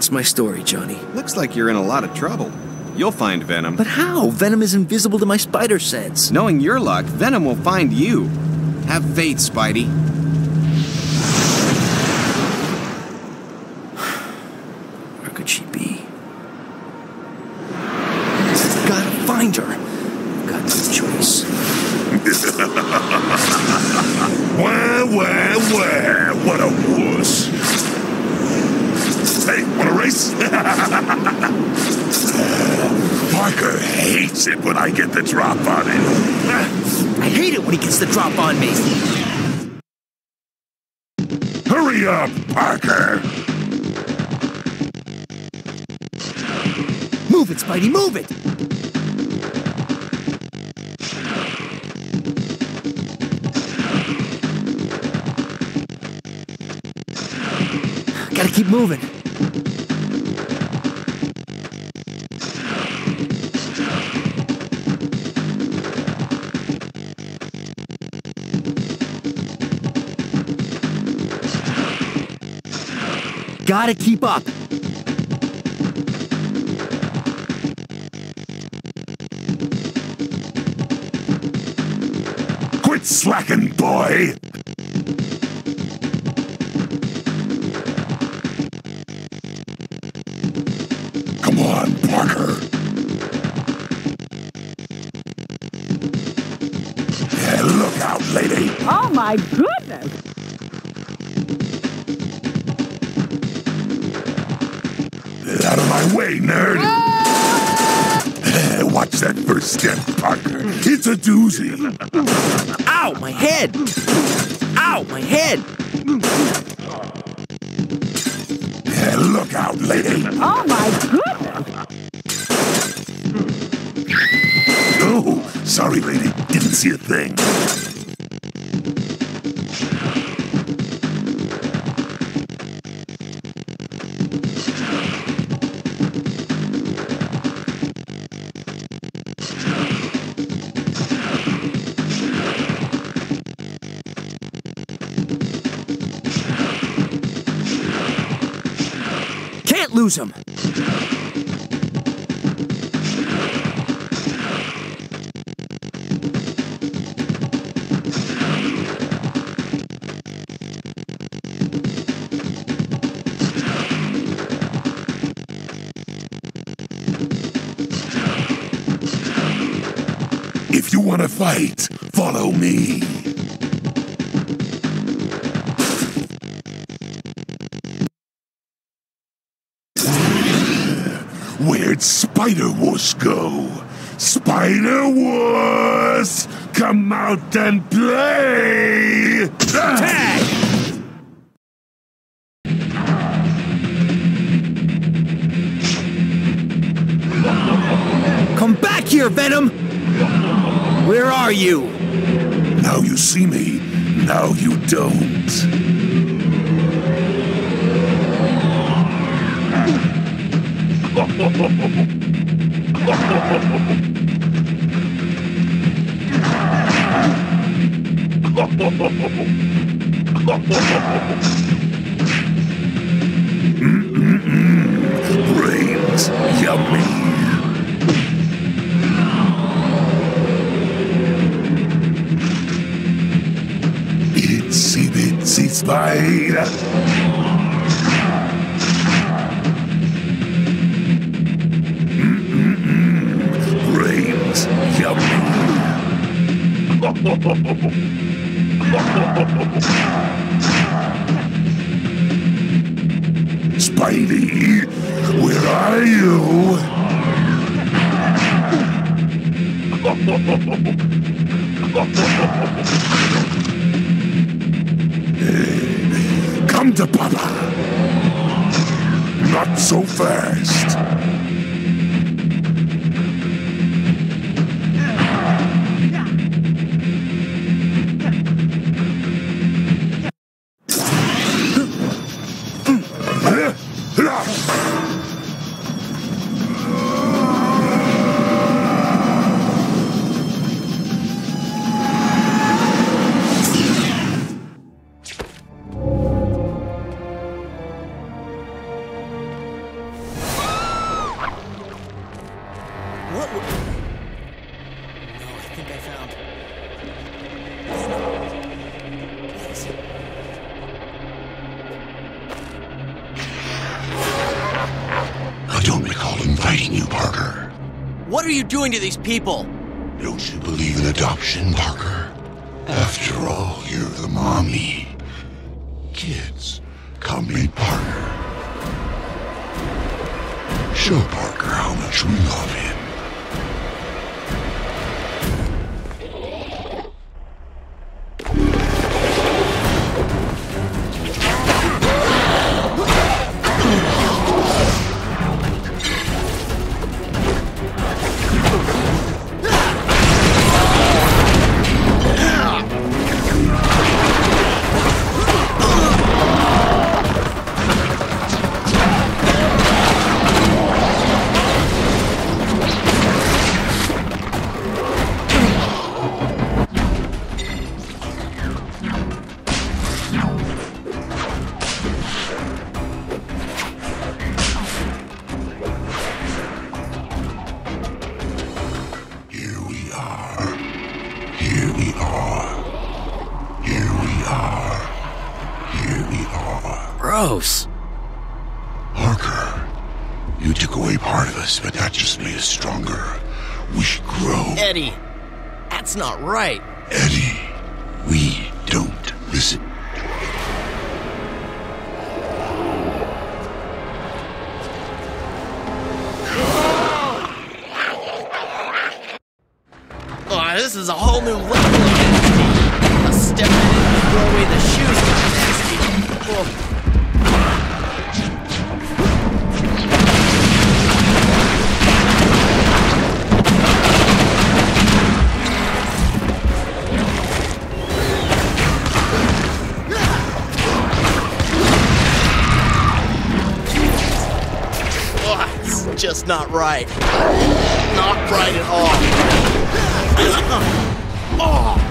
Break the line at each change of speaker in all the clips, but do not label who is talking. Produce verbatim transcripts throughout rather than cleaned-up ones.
What's my story, Johnny?
Looks like you're in a lot of trouble. You'll find Venom.
But how? Venom is invisible to my spider sense.
Knowing your luck, Venom will find you. Have faith, Spidey.
Where could she be? Gotta find her. Got no choice.
Wah, wah, wah. What a wuss. Hey, wanna race? Parker hates it when I get the drop on him.
I hate it when he gets the drop on me.
Hurry up, Parker.
Move it, Spidey, move it! Gotta keep moving. Gotta keep up.
Quit slacking, boy. Come on, Parker. Yeah, look out, lady.
Oh, my goodness.
Get out of my way, nerd. Ah! Watch that first step, Parker. It's a doozy.
Ow, my head! Ow, my head!
Yeah, look out, lady.
Oh, my goodness.
Oh, sorry, lady. Didn't see a thing.
Can't lose him!
If you want to fight, follow me. Where'd Spider-Wuss go? Spider-Wuss! Come out and play!
Tag! Come back here, Venom! Where are you?
Now you see me, now you don't. Mm-mm-mm. Brains, yummy. Itsy bitsy spider. Brains, yummy. Spidey, where are you? Come to Papa. Not so fast.
think I found. Yes.
I don't recall inviting you, Parker.
What are you doing to these people?
Don't you believe in adoption, Parker? After all, you're the mommy. Kids, come meet Parker. Show Parker how much we love him.
Gross.
Parker, you took away part of us, but that just made us stronger. We should grow.
Eddie, that's not right.
Eddie, we don't listen.
Oh, this is a whole new level of entity. A step in and throw away the shoes got nasty. Oh. Just not right. Not right at all. Oh.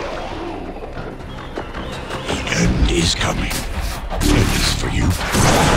Is coming. It is for you.